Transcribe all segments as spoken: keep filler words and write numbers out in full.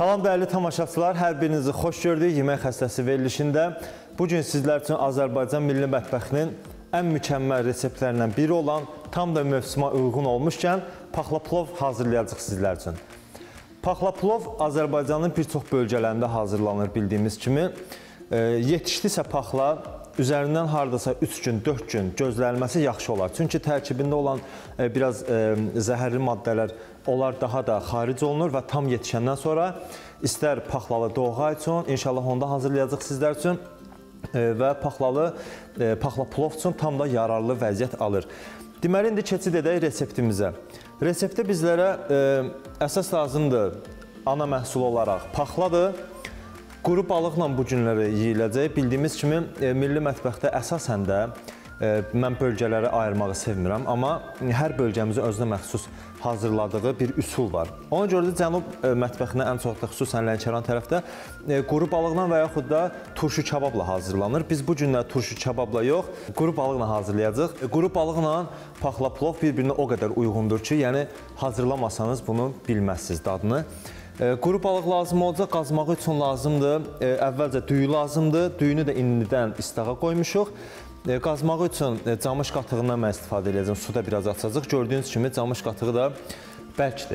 Salam dəyərli tamaşaçılar, hər birinizi xoş gördük yemək xəstəsi verilişində. Bugün sizlər üçün Azərbaycan milli mətbəxinin ən mükəmməl reseptlərindən biri olan, tam da mövsümə uyğun olmuşkən, paxla plov hazırlayacaq sizlər üçün. Paxla plov Azərbaycanın bir çox bölgələrində hazırlanır bildiyimiz kimi. Yetişdisə paxla, üzərindən hardasa üç gün, dörd gün gözlənilməsi yaxşı olar. Çünki tərkibində olan biraz zəhərli maddələr, onlar daha da xaric olunur və tam yetişəndən sonra istər paxlalı doğğa üçün, inşallah onda hazırlayacaq sizlər üçün və paxlalı, paxla plov üçün tam da yararlı vəziyyət alır. Deməli, indi keçid edək reseptimizə. Reseptdə bizlərə əsas lazımdır ana məhsul olaraq paxladır. Quru balıqla bu günləri yeyiləcək. Bildiyimiz kimi, milli mətbəxdə əsasən də mən bölgələri ayırmağı sevmirəm, amma hər bölgəmizin özünə məxsus hazırladığı bir üsul var. Ona görə də cənub mətbəxində ən çox da xüsusən Lənkəran tərəfdə quru balıqla və yaxud da turşu kababla hazırlanır. Biz bu günlər turşu kababla yox, quru balıqla hazırlayacaq. Quru balıqla paxla plov bir-birinə o qədər uyğundur ki, yəni hazırlamasanız bunu bilməzsiniz dadını. Quru balıq lazım olacaq, qazmağı üçün lazımdır. Əvvəlcə düyü lazımdır. Düyünü də indidən istağa qoymuşuq. Qazmağı üçün camış qatığından mən istifadə edəcəm. Suda biraz açacaq. Gördüyünüz kimi camış qatığı da bərkdir.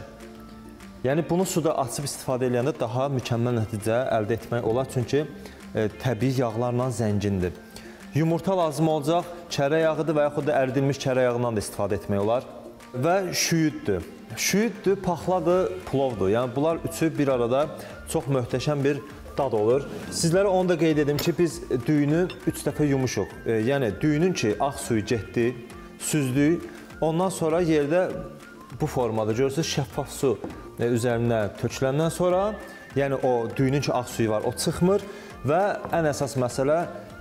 Yəni bunu suda açıb istifadə edəndə daha mükəmməl nəticə əldə etmək olar. Çünki təbii yağlarla zəngindir. Yumurta lazım olacaq. Kərə yağıdır və yaxud da əridilmiş kərə yağından da istifadə etmək olar. Və şüyüddür. Şüyüddür, paxladır, plovdur. Yəni bunlar üçü bir arada çox möhtəşəm bir dad olur. Sizlərə onu da qeyd edim ki, biz düyünü üç dəfə yumuşuq. Yəni düyünün ki, ağ suyu getdi, süzdük. Ondan sonra yerdə bu formada görürsünüz, şəffaf su üzərinə töküləndən sonra, yəni o düyünün ki, ağ suyu var, o çıxmır və ən əsas məsələ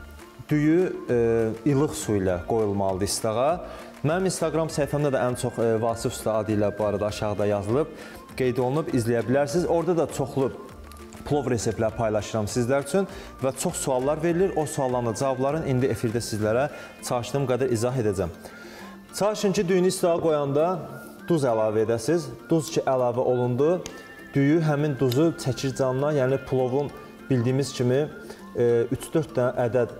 düyü ilıq su ilə qoyulmalıdır istağa. Mənim Instagram səhifəmdə də ən çox Vasif Usta adı ilə bu arada aşağıda yazılıb, qeyd olunub, izləyə bilərsiniz. Orada da çoxlu plov reseptlər paylaşıram sizlər üçün və çox suallar verilir. O sualların cavablarını indi efirdə sizlərə çalışdığım qədər izah edəcəm. Çalışın ki, düyünü istağa qoyanda duz əlavə edəsiniz. Duz ki, əlavə olundu, düyü həmin duzu çəkir canına, yəni plovun bildiyimiz kimi üç-dörd dənə ədəd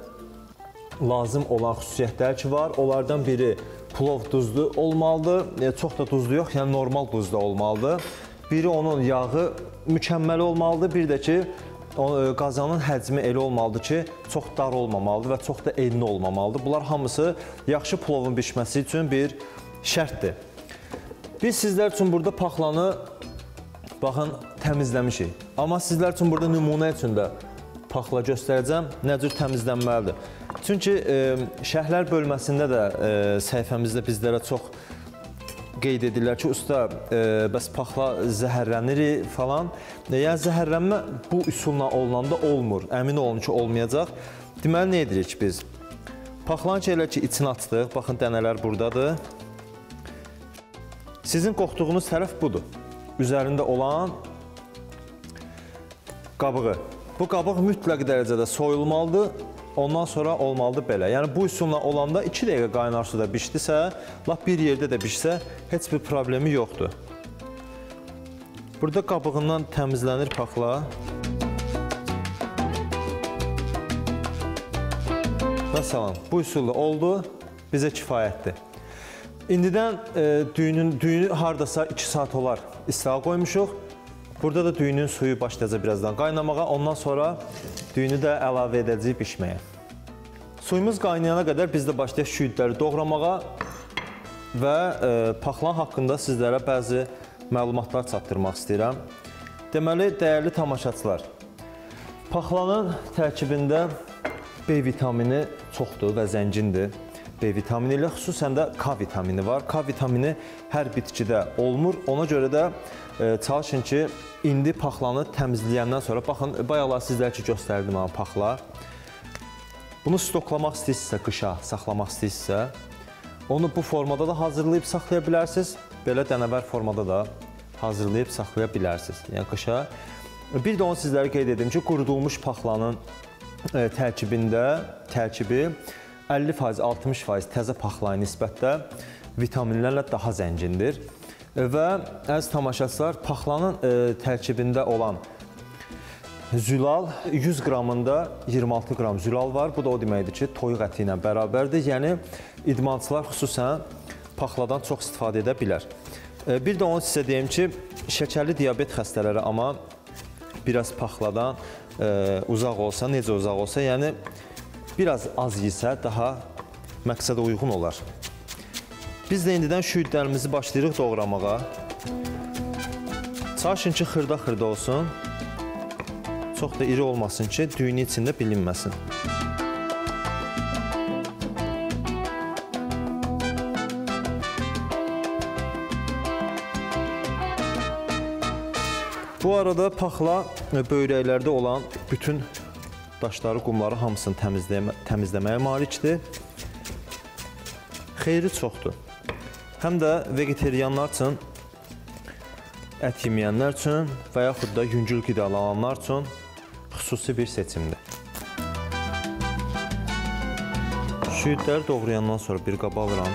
lazım olan xüsusiyyətlər ki var. Onlardan biri plov duzlu olmalıdır, çox da duzlu yox, yəni normal duzda olmalıdır. Biri onun yağı mükəmməli olmalıdır, bir də ki, qazanın həcmi elə olmalıdır ki, çox dar olmamalıdır və çox da enli olmamalıdır. Bunlar hamısı yaxşı plovun bişməsi üçün bir şərtdir. Biz sizlər üçün burada paxlanı, baxın, təmizləmişik. Amma sizlər üçün burada nümunə üçün də paxla göstərəcəm, nə cür təmizlənməlidir. Çünki şərhlər bölməsində də səhifəmizdə bizlərə çox qeyd edirlər ki, usta, bəs paxla zəhərlənir falan. Yəni, zəhərlənmə bu üsulla olunanda olmur. Əmin olun ki, olmayacaq. Deməli, nə edirik biz? Paxlanı ki, elə ki, içini açdıq. Baxın, dənələr buradadır. Sizin qoxduğunuz tərəf budur. Üzərində olan qabığı. Bu qabıq mütləq dərəcədə soyulmalıdır. Ondan sonra olmalıdır belə. Yəni, bu üsulla olanda iki dəqiqə qaynar suda bişdisə, lap bir yerdə də bişsə, heç bir problemi yoxdur. Burada qabığından təmizlənir paxla. Məsələn, bu üsulla oldu, bizə kifayətdir. İndidən düyünü hardasa iki saat olar istağa qoymuşuq. Burada da düyünün suyu başlayacaq birazdan qaynamağa, ondan sonra düyünü də əlavə edəcəyik bişməyə. Suyumuz qaynayana qədər biz də başlayaq şüyüdləri doğramağa və paxlan haqqında sizlərə bəzi məlumatlar çatdırmaq istəyirəm. Deməli, dəyərli tamaşaçılar, paxlanın tərkibində B vitamini çoxdur və zəngindir. B vitamini ilə xüsusən də K vitamini var. K vitamini hər bitkidə olmur. Ona görə də çalışın ki, indi paxlanı təmizləyəndən sonra, baxın, bayaqlar sizlər ki, göstərdim amma paxla. Bunu stoklamaq istəyirsinizsə, qışa saxlamaq istəyirsinizsə, onu bu formada da hazırlayıb saxlaya bilərsiniz, belə dənəvər formada da hazırlayıb saxlaya bilərsiniz, yəni qışa. Bir də onu sizlərə qeyd edim ki, qurudulmuş paxlanın tərkibində, tərkibi əlli faiz, altmış faiz təzə paxlaya nisbətdə vitaminlərlə daha zəngindir. Və əziz tamaşaçılar, paxlanın tərkibində olan Zülal yüz qramında iyirmi altı qram zülal var. Bu da o deməkdir ki, toyuq əti ilə bərabərdir. Yəni idmançılar xüsusən paxladan çox istifadə edə bilər. Bir də onu sizə deyim ki, şəkərli diabet xəstələri amma biraz paxladan e, uzaq olsa, necə uzaq olsa, yəni biraz az yesə daha məqsədə uyğun olar. Biz də indidən şüydlərimizi başlayırıq doğramağa. Çalışın ki, xırda-xırda olsun. Çox da iri olmasın ki, düyünün içində bilinməsin. Bu arada paxla böyrəklərdə olan bütün daşları, qumları hamısını təmizləmə, təmizləməyə malikdir. Xeyri çoxdur. Həm də vegetarianlar üçün, ət yeməyənlər üçün və yaxud da yüngül qidalananlar üçün xüsusi bir seçimdir. Şüydləri doğrayandan sonra bir qaba alıram.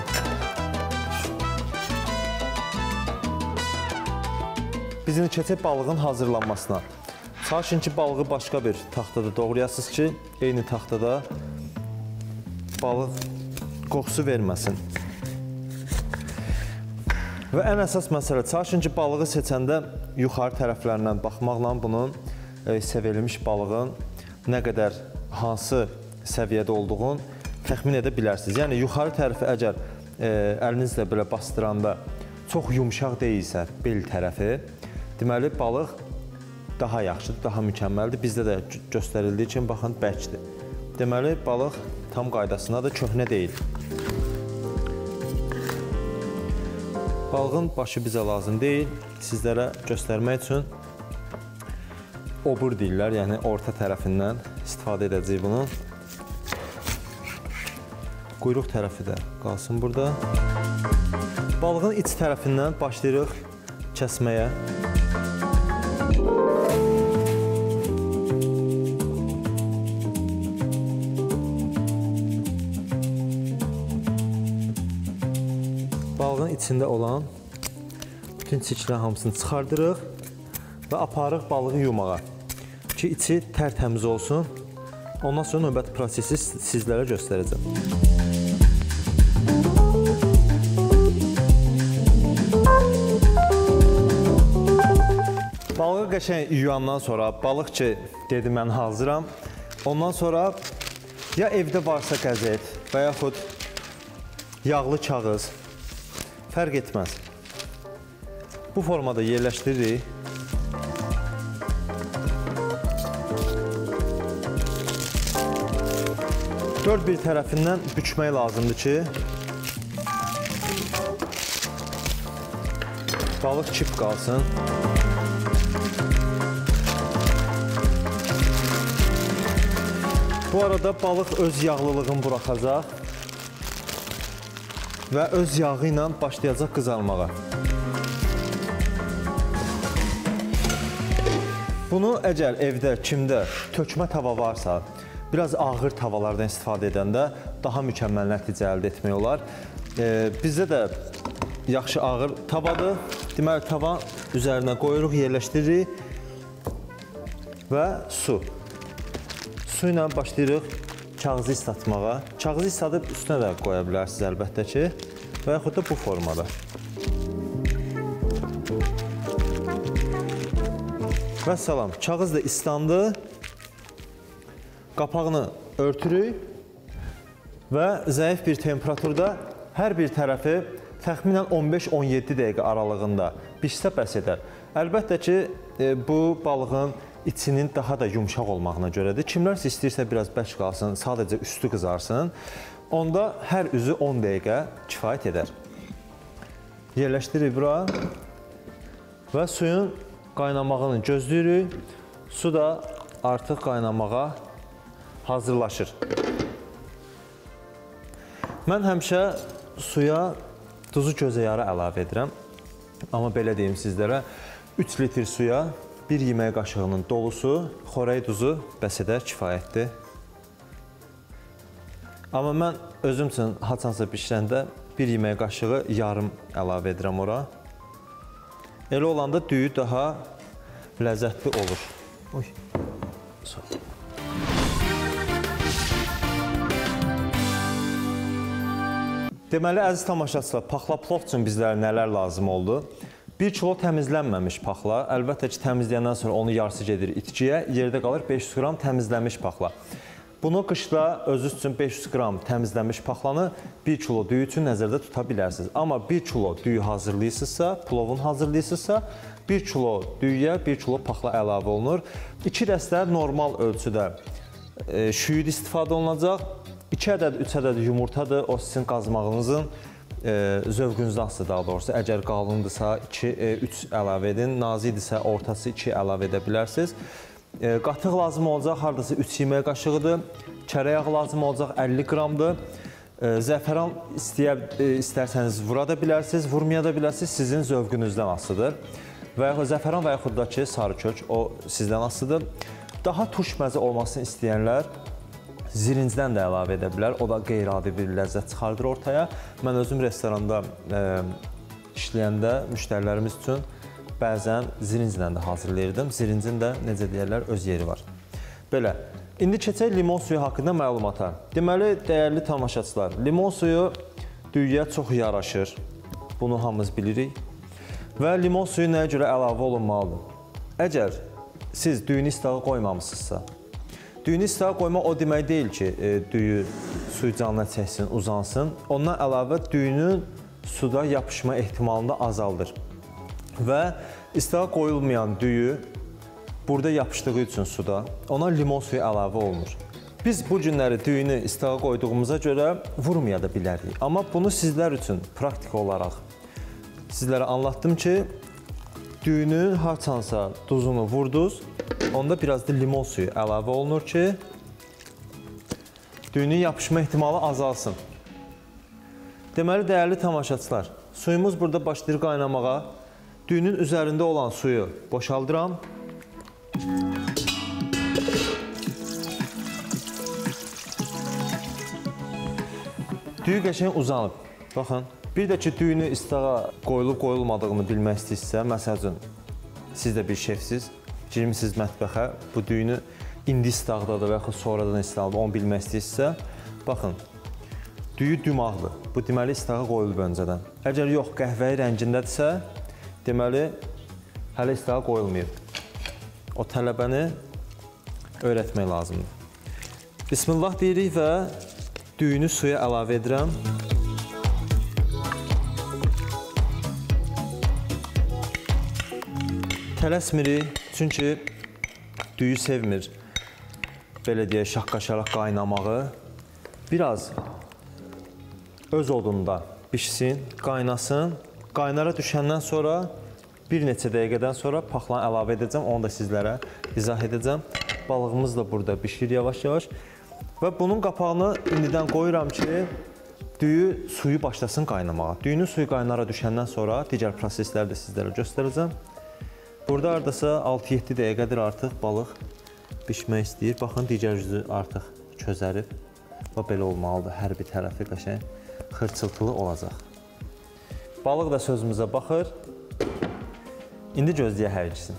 Bizim keçək balığın hazırlanmasına. Çalışın ki, balığı başqa bir taxtada doğrayasınız ki, eyni taxtada balıq qoxusu verməsin. Və ən əsas məsələ, çalışın ki, balığı seçəndə yuxarı tərəflərindən baxmaqla bunun e, sevilmiş balığın nə qədər, hansı səviyyədə olduğunu təxmin edə bilərsiniz. Yəni, yuxarı tərəfi əgər e, əlinizlə belə bastıranda çox yumşaq deyilsə bel tərəfi, deməli, balıq daha yaxşıdır, daha mükəmməldir. Bizdə də göstərildiyi üçün, baxın, bərkdir. Deməli, balıq tam qaydasındadır, köhnə deyil. Balığın başı bizə lazım deyil. Sizlərə göstərmək üçün obur deyirlər, yəni orta tərəfindən istifadə edəcəyik bunu. Quyruq tərəfi də qalsın burada. Balığın iç tərəfindən başlayırıq kəsməyə. Balığın içində olan bütün çirklər hamısını çıxardırıq və aparıq balığı yumağa ki, içi tərtəmiz olsun. Ondan sonra növbəti prosesi sizlərə göstərəcəm. Balığı qəşəng yuyandan sonra, balıq ki, dedi mən hazıram. Ondan sonra ya evdə varsa qəzet və yaxud yağlı kağız, fərq etməz. Bu formada yerləşdiririk. Dörd bir tərəfindən bükmək lazımdır ki, balıq kip qalsın. Bu arada balıq öz yağlılığını buraxacaq və öz yağı ilə başlayacaq qızarmağa. Bunu əgər evdə, kimdə tökmə tava varsa, biraz ağır tavalardan istifadə edəndə daha mükəmməl nəticə əldə etmək olar. E, bizdə də yaxşı ağır tavadır. Deməli, tava üzərinə qoyuruq, yerləşdiririk və su. Su ilə başlayırıq kağızı islatmağa. Kağızı isladıb üstünə də qoya bilərsiniz əlbəttə ki, və yaxud da bu formada. Və salam, kağız da islandı. Qapağını örtürük və zəif bir temperaturda hər bir tərəfi təxminən on beş on yeddi dəqiqə aralığında bişsə bəs edər. Əlbəttə ki, bu balığın içinin daha da yumşaq olmağına görədir. Kimlərsə istəyirsə biraz bərk qalsın, sadəcə üstü qızarsın, onda hər üzü on dəqiqə kifayət edər. Yerləşdiririk bura və suyun qaynamağını gözləyirik. Su da artıq qaynamağa hazırlaşır. Mən həmişə suya duzu gözə yarı əlavə edirəm. Amma belə deyim sizlərə, üç litr suya bir yemək qaşığının dolusu xörək duzu bəs edər, kifayətdir. Amma mən özüm üçün haçansa bişirəndə bir yemək qaşığı yarım əlavə edirəm ora. Elə olanda düyü daha ləzzətli olur. Oy. Sağ olun. Deməli, əziz tamaşaçılar, paxla plov üçün bizlərə nələr lazım oldu? bir kilo təmizlənməmiş paxla, əlbəttə ki, təmizləyəndən sonra onu yarısı gedir itkiyə, yerdə qalır beş yüz qram təmizlənmiş paxla. Bunu qışda özünüz üçün beş yüz qram təmizlənmiş paxlanı bir kilo düyü üçün nəzərdə tuta bilərsiniz. Amma bir kilo düyü hazırlayırsınızsa, plovun hazırlayırsınızsa, bir kilo düyüyə bir kilo paxla əlavə olunur. iki dəstə normal ölçüdə e, şüyüd istifadə olunacaq. iki ədəd, üç ədəd yumurtadır, o sizin qazmağınızın e, zövqünüzdən asılı daha doğrusu. Əgər qalındırsa iki, üç əlavə edin, nazikdirsə ortası iki əlavə edə bilərsiniz. E, qatıq lazım olacaq, haradasa üç yemək qaşığıdır. Kərə yağı lazım olacaq əlli qramdır. E, zəfəran istəyə, e, istərsəniz vura da bilərsiniz, vurmaya da bilərsiniz, sizin zövqünüzdən asılıdır. Və yaxud zəfəran və yaxud da ki, sarı kök, o sizdən asılıdır. Daha turş məzə olmasını istəyənlər zirincdən də əlavə edə bilər. O da qeyri-adi bir ləzzət çıxardır ortaya. Mən özüm restoranda e, işləyəndə müştərilərimiz üçün bəzən zirinclə də hazırlayırdım. Zirincin də, necə deyərlər, öz yeri var. Belə, indi keçək limon suyu haqqında məlumata. Deməli, dəyərli tamaşaçılar, limon suyu düyüyə çox yaraşır. Bunu hamımız bilirik. Və limon suyu nəyə görə əlavə olunmalıdır? Əgər siz düyünü istağa qoymamısınızsa, düyünü istağa qoymaq o demək deyil ki, e, düyü suyu canına çəksin, uzansın. Ondan əlavə düyünün suda yapışma ehtimalını azaldır. Və istağa qoyulmayan düyü burada yapışdığı üçün suda, ona limon suyu əlavə olunur. Biz bu günləri düyünü istağa qoyduğumuza görə vurmaya da bilərik. Amma bunu sizlər üçün praktik olaraq sizlərə anlattım ki, düyünün harçansa duzunu vurdunuz, onda biraz da limon suyu əlavə olunur ki, düyünün yapışma ehtimalı azalsın. Deməli, dəyərli tamaşaçılar, suyumuz burada başlayır qaynamağa. Düyünün üzərində olan suyu boşaldıram. Düyü qəşəng uzanıb. Baxın, bir də ki, düyünü istağa qoyulub-qoyulmadığını bilmək istəyirsə, məsəl üçün, siz də bir şefsiz, girmişsiniz mətbəxə, bu düyünü indi istağdadır və yaxud sonradan istağdadır, onu bilmək istəyirsə, baxın, düyü dümağdır. Bu deməli istağa qoyulub öncədən. Əgər yox, qəhvəyi rəngindədirsə, deməli, hələ istağa qoyulmayıb. O tələbəni öyrətmək lazımdır. Bismillah deyirik və düyünü suya əlavə edirəm. Tələsmirik, çünki düyü sevmir, belə deyək, şaqqaşaraq qaynamağı. Biraz öz odunda pişsin, qaynasın. Qaynara düşəndən sonra, bir neçə dəqiqədən sonra paxlanı əlavə edəcəm, onu da sizlərə izah edəcəm. Balığımız da burada pişir yavaş-yavaş. Və bunun qapağını indidən qoyuram ki, düyü suyu başlasın qaynamağa. Düyünün suyu qaynara düşəndən sonra digər prosesləri də sizlərə göstərəcəm. Burada hardasa altı yeddi dəqiqədir artıq balıq pişmək istəyir. Baxın, digər yüzü artıq közərib. Və belə olmalıdır, hər bir tərəfi qəşəng xırçıltılı olacaq. Balıq da sözümüzə baxır. İndi gözləyək hər ikisini.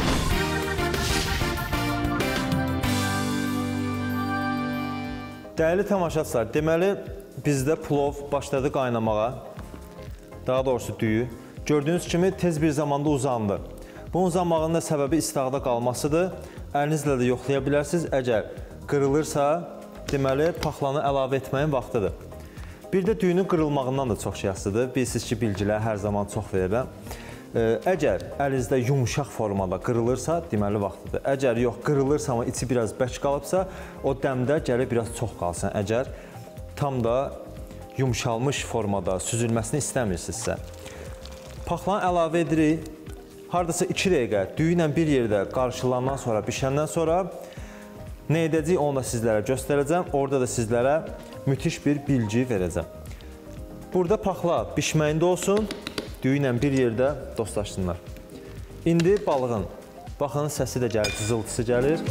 Dəyərli tamaşaçılar, deməli bizdə plov başladı qaynamağa. Daha doğrusu düyü. Gördüyünüz kimi tez bir zamanda uzandı. Bunun uzanmağının da səbəbi istağda qalmasıdır. Əlinizlə də yoxlaya bilərsiniz. Əgər qırılırsa, deməli paxlanı əlavə etməyin vaxtıdır. Bir də düyünün qırılmağından da çox şey asılıdır. Bilirsiniz ki, bilgilər hər zaman çox verirəm. Əgər əlinizdə yumuşaq formada qırılırsa, deməli vaxtıdır. Əgər yox, qırılırsa, amma içi biraz bərk qalıbsa, o dəmdə gəlir biraz çox qalsın. Əgər tam da yumuşalmış formada süzülməsini istəmirsinizsə. Paxlanı əlavə edirik. Hardasa iki dəqiqə düyü ilə bir yerdə qarışılandan sonra, bişəndən sonra nə edəcəyik, onu da sizlərə göstərəcəm. Orada da sizlərə müthiş bir bilgi verəcəm. Burada paxla bişməyində olsun, düyü ilə bir yerdə dostlaşsınlar. İndi balığın, baxın səsi də gəlir, cızıltısı gəlir.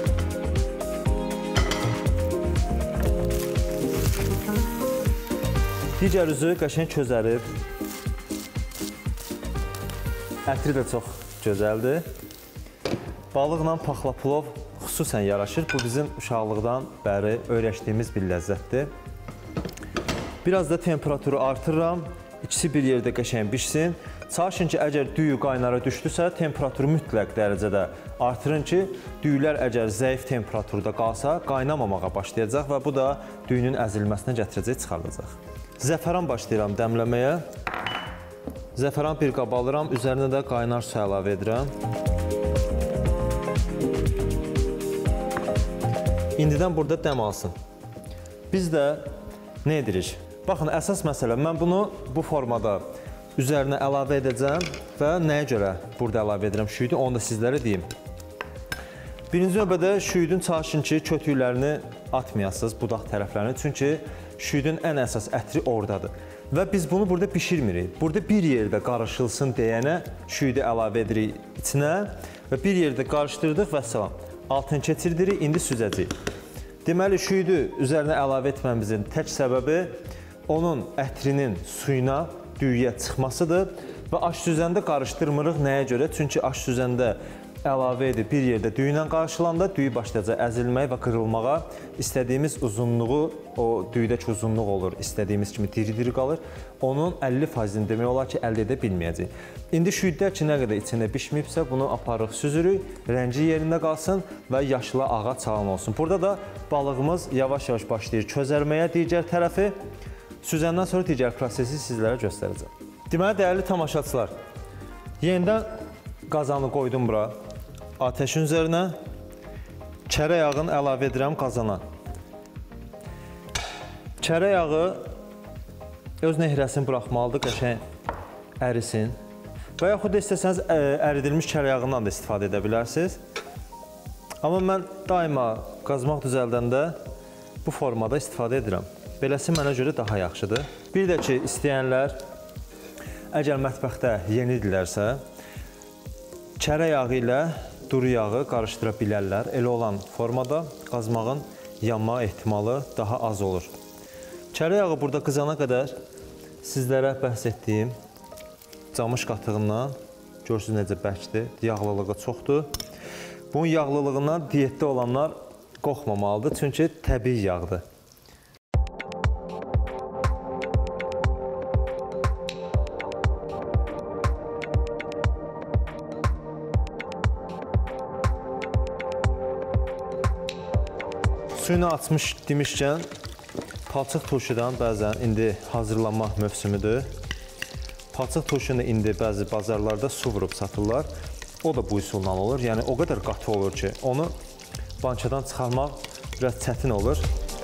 Digər üzü qəşəng közərib. Ətri də çox gözəldir. Balıqla paxla plov xüsusən yaraşır. Bu bizim uşaqlıqdan bəri öyrəşdiyimiz bir ləzzətdir. Biraz da temperaturu artırıram. İkisi bir yerdə qəşəng bişsin. Çalışın ki, əgər düyü qaynara düşdüsə, temperaturu mütləq dərəcədə artırın ki, düyülər əgər zəif temperaturda qalsa, qaynamamağa başlayacaq və bu da düyünün əzilməsinə gətirəcək, çıxarılacaq. Zəfəran başlayıram dəmləməyə. Zəfəran bir qaba alıram, üzərinə də qaynar su əlavə edirəm. İndidən burada dəm alsın. Biz də nə edirik? Baxın, əsas məsələ, mən bunu bu formada üzərinə əlavə edəcəm və nəyə görə burada əlavə edirəm şüydü, onu da sizlərə deyim. Birinci növbədə şüydün çalışın ki, kötüklərini atmayasınız, budaq tərəflərini, çünki şüydün ən əsas ətri oradadır. Və biz bunu burada bişirmirik. Burada bir yerdə qarışılsın deyənə şüydü əlavə edirik içinə və bir yerdə qarışdırdıq və salam. Altını keçirdirik, indi süzəcəyik. Deməli, şüydü üzərinə əlavə etməmizin tək səbəbi onun ətrinin suyuna, düyüyə çıxmasıdır və aş süzəndə qarışdırmırıq. Nəyə görə? Çünki aş süzəndə əlavə edib bir yerdə düyü ilə qarşılanda düyü başlayacaq əzilməyə və qırılmağa. İstədiyimiz uzunluğu, o düyüdəki uzunluq olur, istədiyimiz kimi diri-diri qalır. Onun əlli faizini demək olar ki, əldə edə bilməyəcək. İndi şüydlər ki, nə qədər içində bişməyibsə, bunu aparıq, süzürük, rəngi yerində qalsın və yaşıla ağac çalan olsun. Burada da balığımız yavaş-yavaş başlayır közərməyə digər tərəfi. Süzəndən sonra digər prosesi sizlərə göstərəcəm. Deməli, dəyərli tamaşaçılar, yenidən qazanı qoydum bura, ateşin üzərinə, çərə yağını əlavə edirəm qazana. Çərə yağı öz nehrəsini buraxmalıdır, qəşəng ərisin. Və yaxud da istəsəniz əridilmiş çərə yağından da istifadə edə bilərsiniz. Amma mən daima qazmaq düzəldəndə bu formada istifadə edirəm. Beləsi mənə görə daha yaxşıdır. Bir də ki, istəyənlər, əgər mətbəxdə yenidirlərsə, çərə yağı ilə duru yağı qarışdıra bilərlər. Elə olan formada qazmağın yanma ehtimalı daha az olur. Çərə yağı burada qızana qədər sizlərə bəhs etdiyim camış qatığından, görürsünüz necə bəkdir, yağlılığı çoxdur. Bunun yağlılığından diyetdə olanlar qorxmamalıdır, çünki təbii yağdır. Suyunu açmış demişkən, palçıq turşudan bəzən indi hazırlanma mövsümüdür. Palçıq turşunu indi bəzi bazarlarda su vurub satırlar. O da bu üsulla olur. Yəni, o qədər qatı olur ki, onu bankadan çıxarmaq biraz çətin olur.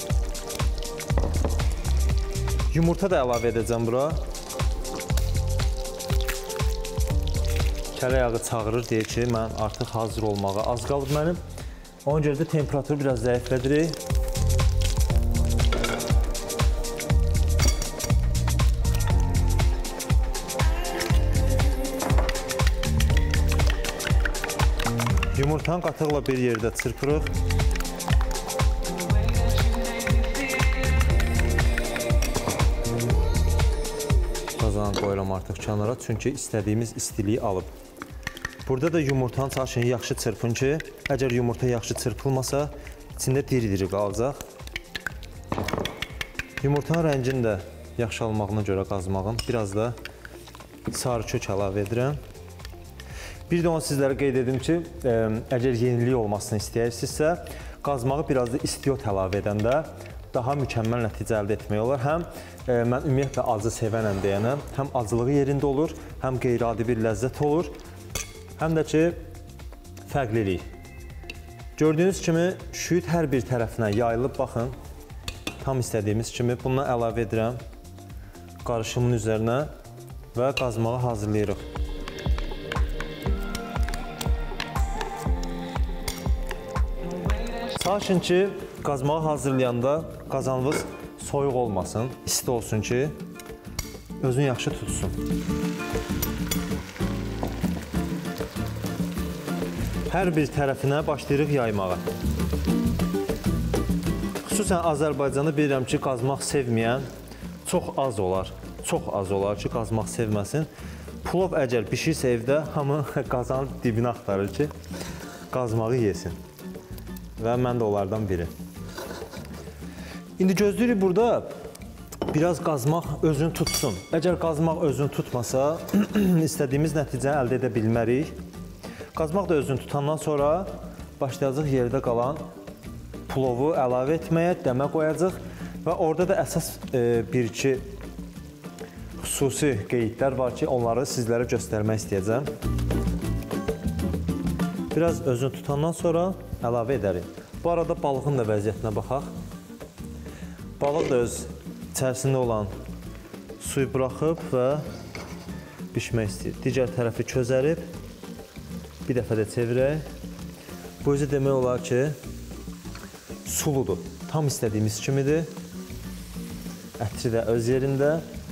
Yumurta da əlavə edəcəm bura. Çərə yağı çağırır, deyir ki, mən artıq hazır olmağa az qalıb mənim. Ona görə də temperaturu biraz zəiflədirik. Yumurtanı qatıqla bir yerdə çırpırıq. Qazanı qoyuram artıq kənara, çünki istədiyimiz istiliyi alıb. Burada da yumurtanı çalışın yaxşı çırpın ki, əgər yumurta yaxşı çırpılmasa, içində diri-diri qalacaq. Yumurtanın rəngini də yaxşı almağına görə qazmağın biraz da sarı kök əlavə edirəm. Bir də onu sizlərə qeyd edim ki, əgər yenilik olmasını istəyirsinizsə, qazmağı biraz da istiot əlavə edəndə daha mükəmməl nəticə əldə etmək olar. Həm mən ümumiyyətlə acı sevənəm deyənəm, həm acılığı yerində olur, həm qeyri-adi bir ləzzət olur. Həm də ki, fərqlilik. Gördüyünüz kimi, şüyd hər bir tərəfinə yayılıb, baxın, tam istədiyimiz kimi. Bundan əlavə edirəm qarışımın üzərinə və qazmağı hazırlayırıq. Çalışın ki, qazmağı hazırlayanda qazanınız soyuq olmasın, isti olsun ki, özünü yaxşı tutsun. Hər bir tərəfinə başlayırıq yaymağa. Xüsusən Azərbaycanı bilirəm ki, qazmaq sevməyən çox az olar. Çox az olar ki, qazmaq sevməsin. Plov əgər bişirsə evdə, hamı qazanın dibini axtarır ki, qazmağı yesin. Və mən də onlardan biri. İndi gözləyirik burada biraz qazmaq özünü tutsun. Əgər qazmaq özünü tutmasa, istədiyimiz nəticəni əldə edə bilmərik. Qazmaq da özünü tutandan sonra başlayacaq yerdə qalan plovu əlavə etməyə, dəmə qoyacaq və orada da əsas e, bir-iki xüsusi qeydlər var ki, onları sizlərə göstərmək istəyəcəm. Biraz özünü tutandan sonra əlavə edərik. Bu arada balığın da vəziyyətinə baxaq. Balıq da öz içərisində olan suyu buraxıb və bişmək istəyir. Digər tərəfi közərib, bir dəfə də çevirək. Bu özü demək olar ki, suludur. Tam istədiyimiz kimidir. Ətri də öz yerində.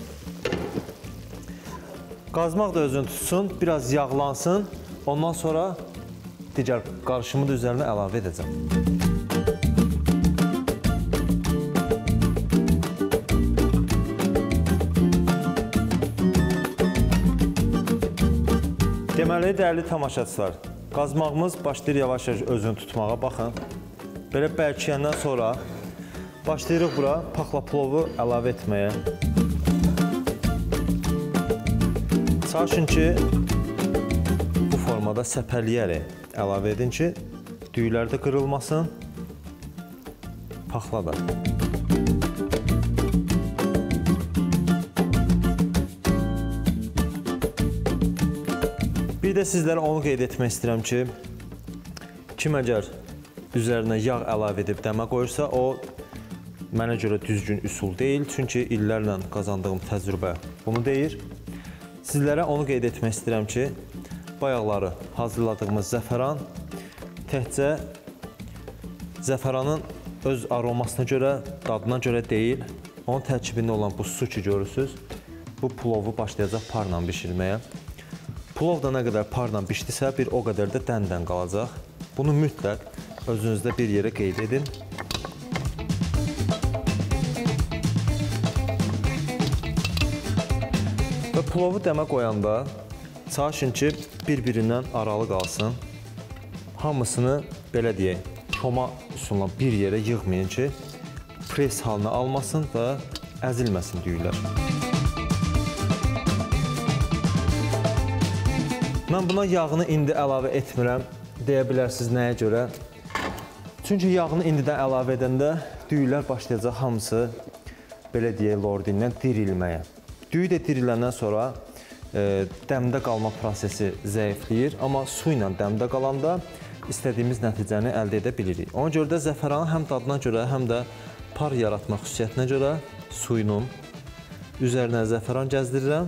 Qazmaq da özünü tutsun, biraz yağlansın. Ondan sonra digər qarışımı da üzərinə əlavə edəcəm. Deməli, dəyərli tamaşaçılar, qazmağımız başlayır yavaş-yavaş özünü tutmağa. Baxın, belə bərkiyəndən sonra başlayırıq bura paxla plovu əlavə etməyə. Çalışın ki, bu formada səpələyərək əlavə edin ki, düyülər də qırılmasın, paxla da. Bir də sizlərə onu qeyd etmək istəyirəm ki, kim əgər üzərinə yağ əlavə edib dəmə qoyursa, o mənə görə düzgün üsul deyil. Çünki illərlə qazandığım təcrübə bunu deyir. Sizlərə onu qeyd etmək istəyirəm ki, bayaqları hazırladığımız zəfəran təkcə zəfəranın öz aromasına görə, dadına görə deyil, onun tərkibində olan bu su ki görürsünüz, bu plovu başlayacaq parla bişirməyə. Plov da nə qədər parla bişdisə, bir o qədər də dən-dən qalacaq. Bunu mütləq özünüzdə bir yerə qeyd edin. Və plovu dəmə qoyanda çalışın ki, bir-birindən aralı qalsın. Hamısını, belə deyək, koma üsulla bir yerə yığmayın ki, pres halına almasın və əzilməsin düyülər. Mən buna yağını indi əlavə etmirəm, deyə bilərsiniz nəyə görə. Çünki yağını indidən əlavə edəndə düyülər başlayacaq hamısı, belə deyək, lordindən dirilməyə. Düyü də diriləndən sonra e, dəmdə qalma prosesi zəifləyir, amma su ilə dəmdə qalanda istədiyimiz nəticəni əldə edə bilirik. Ona görə də zəfəranı həm dadına görə, həm də par yaratma xüsusiyyətinə görə suyunun üzərinə zəfəran gəzdirirəm.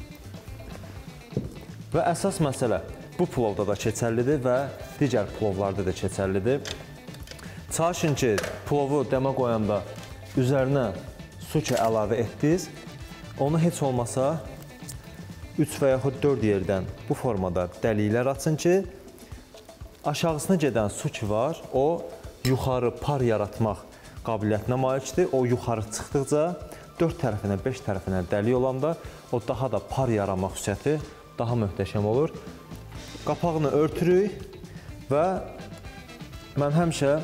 Və əsas məsələ bu plovda da keçərlidir və digər plovlarda da keçərlidir. Çalışın ki, plovu dəmə qoyanda üzərinə su ki əlavə etdiniz, onu heç olmasa üç və yaxud dörd yerdən bu formada dəliklər açın ki, aşağısına gedən su ki var, o yuxarı par yaratmaq qabiliyyətinə malikdir. O yuxarı çıxdıqca dörd tərəfinə, beş tərəfinə dəlik olanda o daha da par yarama xüsusiyyəti daha möhtəşəm olur. Qapağını örtürük və mən həmişə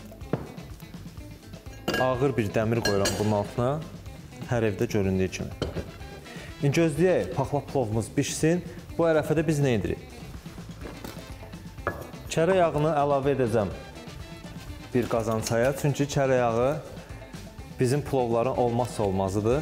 ağır bir dəmir qoyuram bunun altına, hər evdə göründüyü kimi. İndi gözləyək, paxla plovumuz bişsin. Bu ərəfədə biz nə edirik? Kərə yağını əlavə edəcəm bir qazan çaya, çünki kərə yağı bizim plovların olmazsa olmazıdır.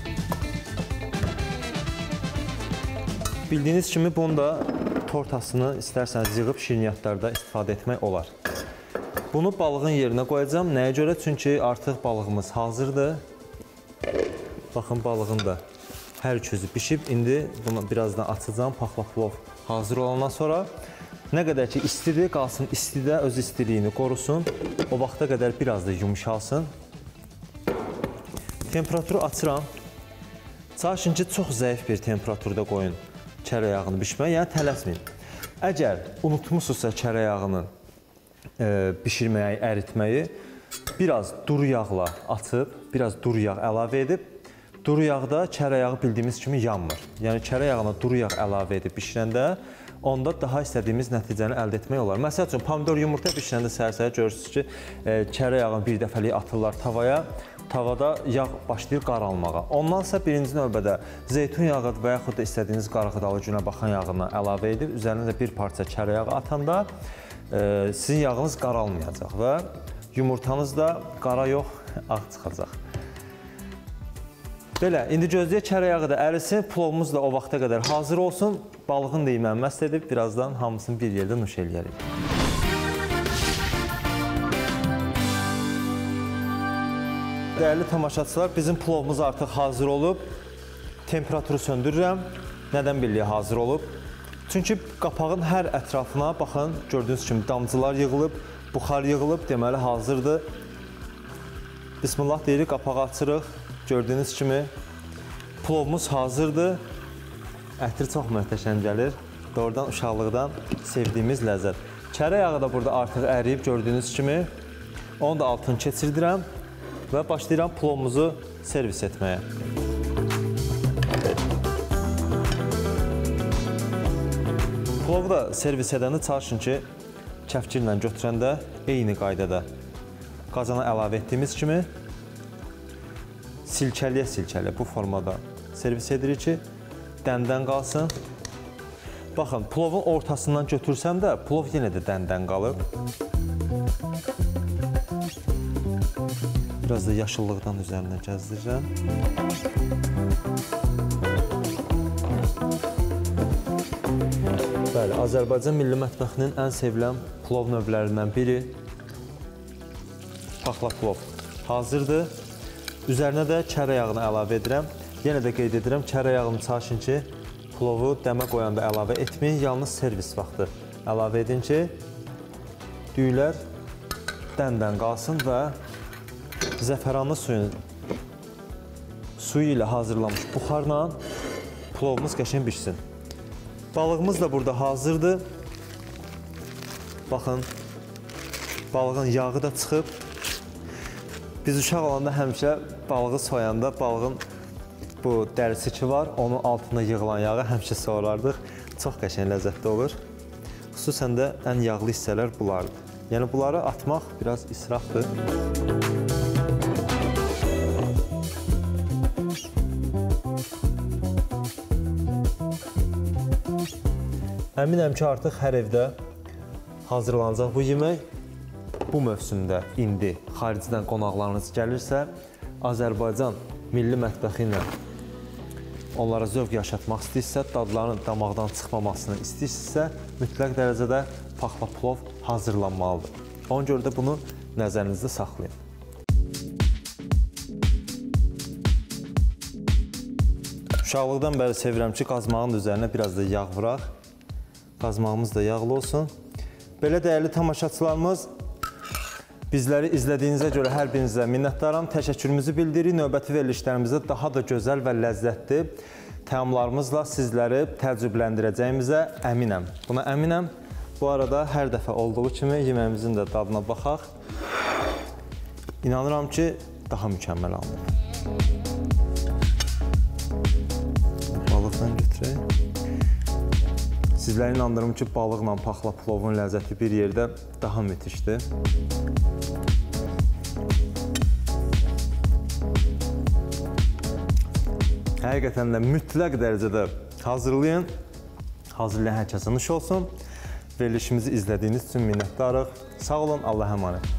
Bildiyiniz kimi bunu da tortasını istərsəniz yığıb şirniyyatlarda istifadə etmək olar. Bunu balığın yerinə qoyacağım. Nəyə görə? Çünki artıq balığımız hazırdır. Baxın, balığın da hər közü bişib. İndi bunu birazdan açacağım. Paxla plov hazır olandan sonra nə qədər ki istidir, qalsın istidə öz istiliyini qorusun. O vaxta qədər biraz da yumuşalsın. Temperaturu açıram. Çalışın ki, çox zəif bir temperaturda qoyun kərə yağını bişməyə, yəni tələsməyin. Əgər unutmuşsunuzsa kərə yağını e, bişirməyi, əritməyi, biraz duru yağla açıb, biraz duru yağ əlavə edib, duru yağda çərə yağı bildiyimiz kimi yanmır. Yəni çərə yağına duru yağ əlavə edib bişirəndə onda daha istədiyimiz nəticəni əldə etmək olar. Məsəl üçün, pomidor yumurta bişirəndə səhər-səhər görürsünüz ki, çərə yağını bir dəfəlik atırlar tavaya, tavada yağ başlayır qaralmağa. Ondansa birinci növbədə zeytun yağı və yaxud da istədiyiniz qarğıdalı günə baxan yağını əlavə edib, üzərinə də bir parça çərə yağı atanda e, sizin yağınız qaralmayacaq və yumurtanız da qara yox, ağ çıxacaq. Belə, indi gözləyək çərə yağı da ərisin, plovumuz da o vaxta qədər hazır olsun. Balığın da yeməyi məst edib, birazdan hamısını bir yerdə nuş eləyərik. Dəyərli tamaşaçılar, bizim plovumuz artıq hazır olub. Temperaturu söndürürəm. Nədən birliyə hazır olub? Çünki qapağın hər ətrafına, baxın, gördüyünüz kimi damcılar yığılıb, buxar yığılıb, deməli hazırdır. Bismillah deyirik, qapağı açırıq. Gördüyünüz kimi plovumuz hazırdır. Ətri çox möhtəşəm gəlir. Doğrudan uşaqlıqdan sevdiyimiz ləzzət. Çərə yağı da burada artıq əriyib gördüyünüz kimi. Onu da altını keçirdirəm və başlayıram plovumuzu servis etməyə. Plovu da servis edəndə çalışın ki, kəfkirlə götürəndə eyni qaydada qazana əlavə etdiyimiz kimi silkəliyə-silkəliyə bu formada servis edirik ki, dəndən qalsın. Baxın, plovun ortasından götürsəm də, plov yenə də dəndən qalıb. Biraz da yaşıllıqdan üzərinə gəzdirirəm. Bəli, Azərbaycan milli mətbəxinin ən sevilən plov növlərindən biri paxla plov hazırdır. Üzərinə də çərə yağını əlavə edirəm. Yenə də qeyd edirəm, çərə yağını çalışın ki, plovu dəmə qoyanda əlavə etməyin, yalnız servis vaxtı əlavə edin ki, düyülər dəndən qalsın və zəfəranlı suyun suyu ilə hazırlanmış buxarla plovumuz qəşəng bişsin. Balığımız da burada hazırdır. Baxın, balığın yağı da çıxıb. Biz uşaq olanda həmişə balığı soyanda, balığın bu dərisi ki var, onun altında yığılan yağı həmişə soyarardıq. Çox qəşəng ləzzətli olur. Xüsusən də ən yağlı hissələr bunlardır. Yəni bunları atmaq biraz israfdır. Əminəm ki, artıq hər evdə hazırlanacaq bu yemək. Bu mövsümdə indi xaricdən qonaqlarınız gəlirsə, Azərbaycan milli mətbəxi ilə onlara zövq yaşatmaq istəyirsə, dadlarının damaqdan çıxmamasını istəyirsə, mütləq dərəcədə paxla plov hazırlanmalıdır. Ona görə də bunu nəzərinizdə saxlayın. Uşaqlıqdan bəri sevirəm ki, qazmağın üzərinə biraz da yağ vuraq. Qazmağımız da yağlı olsun. Belə dəyərli tamaşaçılarımız, bizləri izlədiyinizə görə hər birinizə minnətdaram. Təşəkkürümüzü bildiririk. Növbəti verilişlərimizdə daha da gözəl və ləzzətli təamlarımızla sizləri təcrübələndirəcəyimizə əminəm. Buna əminəm. Bu arada hər dəfə olduğu kimi yeməyimizin də dadına baxaq. İnanıram ki, daha mükəmməl alınır. Balıqdan götürək. Sizləri inandırım ki, balıqla paxla plovun ləzzəti bir yerdə daha müthişdir. Həqiqətən də mütləq dərəcədə hazırlayın. Hazırlayan hər kəsə nuş olsun. Verilişimizi izlədiyiniz üçün minnətdarıq. Sağ olun, Allah'a emanet.